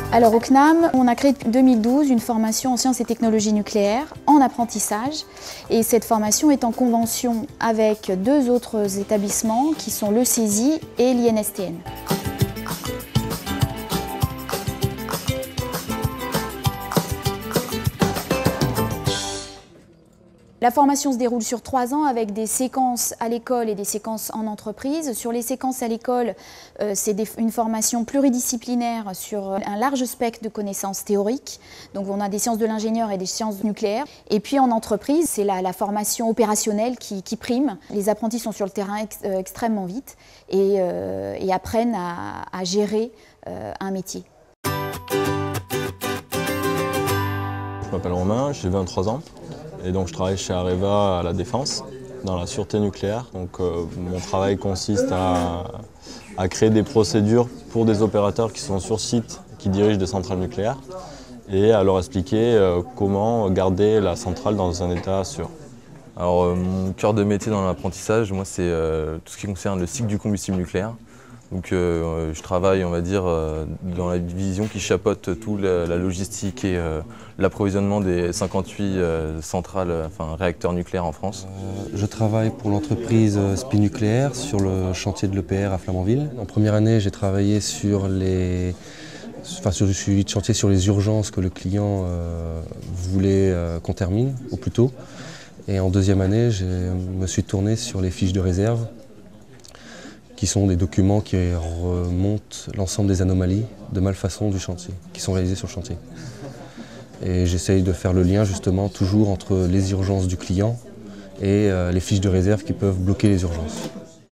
Alors au CNAM, on a créé en 2012 une formation en sciences et technologies nucléaires en apprentissage et cette formation est en convention avec deux autres établissements qui sont le CESI et l'INSTN. La formation se déroule sur 3 ans avec des séquences à l'école et des séquences en entreprise. Sur les séquences à l'école, c'est une formation pluridisciplinaire sur un large spectre de connaissances théoriques. Donc on a des sciences de l'ingénieur et des sciences nucléaires. Et puis en entreprise, c'est la formation opérationnelle qui prime. Les apprentis sont sur le terrain extrêmement vite et apprennent à gérer un métier. Je m'appelle Romain, j'ai 23 ans. Et donc je travaille chez Areva à la Défense, dans la sûreté nucléaire. Donc mon travail consiste à créer des procédures pour des opérateurs qui sont sur site, qui dirigent des centrales nucléaires, et à leur expliquer comment garder la centrale dans un état sûr. Alors mon cœur de métier dans l'apprentissage, moi c'est tout ce qui concerne le cycle du combustible nucléaire. Donc je travaille, on va dire, dans la division qui chapeaute toute la logistique et l'approvisionnement des 58 centrales, enfin réacteurs nucléaires en France. Je travaille pour l'entreprise SPI Nucléaire sur le chantier de l'EPR à Flamanville. En première année, j'ai travaillé sur le suivi de chantier sur les urgences que le client voulait qu'on termine au plus tôt. Et en deuxième année, je me suis tourné sur les fiches de réserve, qui sont des documents qui remontent l'ensemble des anomalies de malfaçon du chantier, qui sont réalisées sur le chantier. Et j'essaye de faire le lien justement toujours entre les urgences du client et les fiches de réserve qui peuvent bloquer les urgences.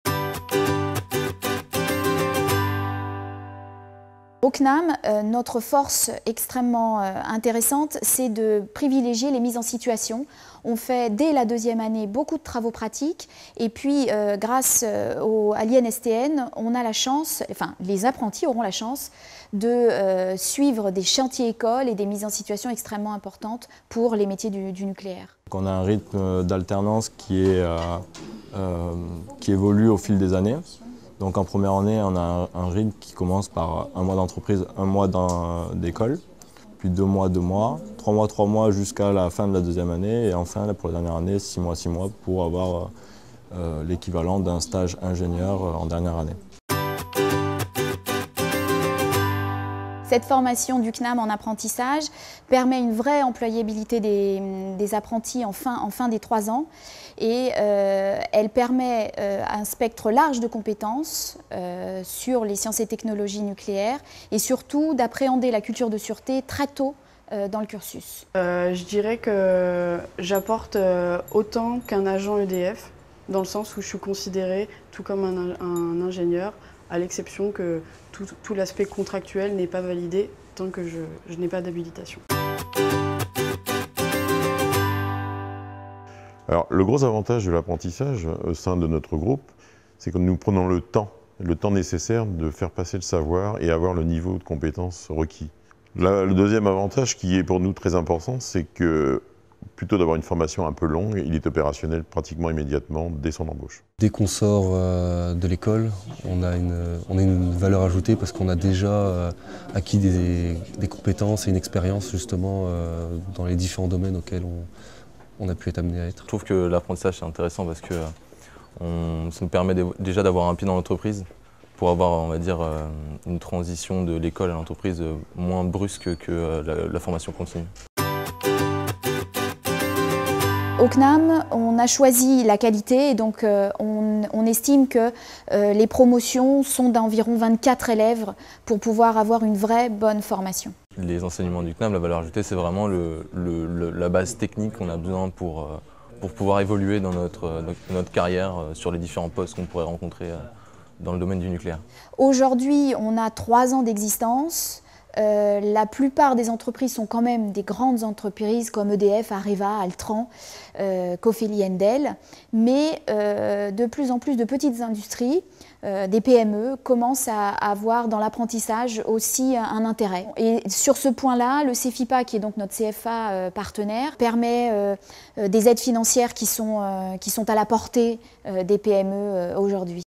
Au CNAM, notre force extrêmement intéressante, c'est de privilégier les mises en situation. On fait dès la deuxième année beaucoup de travaux pratiques et puis grâce à l'INSTN, on a la chance, enfin les apprentis auront la chance de suivre des chantiers écoles et des mises en situation extrêmement importantes pour les métiers du nucléaire. Donc on a un rythme d'alternance qui évolue au fil des années. Donc en première année, on a un rythme qui commence par 1 mois d'entreprise, 1 mois d'école, puis 2 mois, 2 mois, 3 mois, 3 mois jusqu'à la fin de la deuxième année et enfin pour la dernière année, 6 mois, 6 mois pour avoir l'équivalent d'un stage ingénieur en dernière année. Cette formation du CNAM en apprentissage permet une vraie employabilité des apprentis en fin des 3 ans et elle permet un spectre large de compétences sur les sciences et technologies nucléaires et surtout d'appréhender la culture de sûreté très tôt dans le cursus. Je dirais que j'apporte autant qu'un agent EDF dans le sens où je suis considérée tout comme un ingénieur, à l'exception que tout l'aspect contractuel n'est pas validé tant que je n'ai pas d'habilitation. Alors, le gros avantage de l'apprentissage au sein de notre groupe, c'est que nous prenons le temps nécessaire de faire passer le savoir et avoir le niveau de compétence requis. Là, le deuxième avantage qui est pour nous très important, c'est que plutôt d'avoir une formation un peu longue, il est opérationnel pratiquement immédiatement dès son embauche. Dès qu'on sort de l'école, on a une valeur ajoutée parce qu'on a déjà acquis des compétences et une expérience justement dans les différents domaines auxquels on a pu être amené à être. Je trouve que l'apprentissage c'est intéressant parce que ça me permet déjà d'avoir un pied dans l'entreprise pour avoir, on va dire, une transition de l'école à l'entreprise moins brusque que la formation continue. Au CNAM, on a choisi la qualité et donc on estime que les promotions sont d'environ 24 élèves pour pouvoir avoir une vraie bonne formation. Les enseignements du CNAM, la valeur ajoutée, c'est vraiment la base technique qu'on a besoin pour pouvoir évoluer dans notre carrière sur les différents postes qu'on pourrait rencontrer dans le domaine du nucléaire. Aujourd'hui, on a 3 ans d'existence. La plupart des entreprises sont quand même des grandes entreprises comme EDF, Areva, Altran, Cofeli, Endel, mais de plus en plus de petites industries, des PME, commencent à avoir dans l'apprentissage aussi un intérêt. Et sur ce point-là, le CEFIPA, qui est donc notre CFA partenaire, permet des aides financières qui sont à la portée des PME aujourd'hui.